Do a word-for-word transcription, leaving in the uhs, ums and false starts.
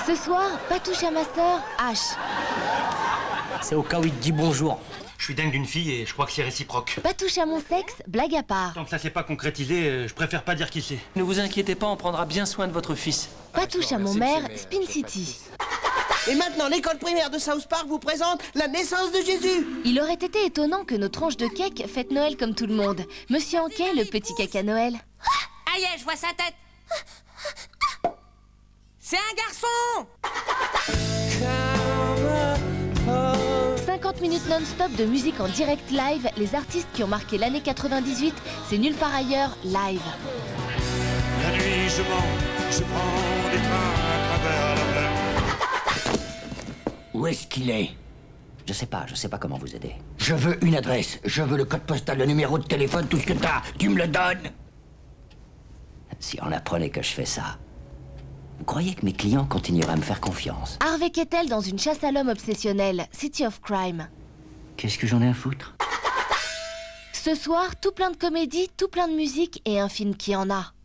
Ce soir, pas touche à ma sœur, H. C'est au cas où il te dit bonjour. Je suis dingue d'une fille et je crois que c'est réciproque. Pas touche à mon sexe, blague à part. Tant que ça s'est pas concrétisé, je préfère pas dire qui c'est. Ne vous inquiétez pas, on prendra bien soin de votre fils. Pas touche à mon maire, Spin City. Et maintenant, l'école primaire de South Park vous présente la naissance de Jésus. Il aurait été étonnant que nos tranches de cake fêtent Noël comme tout le monde. Monsieur Anquet, le petit caca Noël. Aïe, je vois sa tête. C'est un garçon. cinquante minutes non-stop de musique en direct live, les artistes qui ont marqué l'année quatre-vingt-dix-huit, c'est nulle part ailleurs, live. La nuit, je mens, je prends des trains à travers la plaine. Où est-ce qu'il est? Je sais pas, je sais pas comment vous aider. Je veux une adresse, je veux le code postal, le numéro de téléphone, tout ce que t'as. Tu me le donnes? Si on apprenait que je fais ça, vous croyez que mes clients continueraient à me faire confiance? Harvey Keitel dans une chasse à l'homme obsessionnelle, City of Crime. Qu'est-ce que j'en ai à foutre? Ce soir, tout plein de comédie, tout plein de musique et un film qui en a.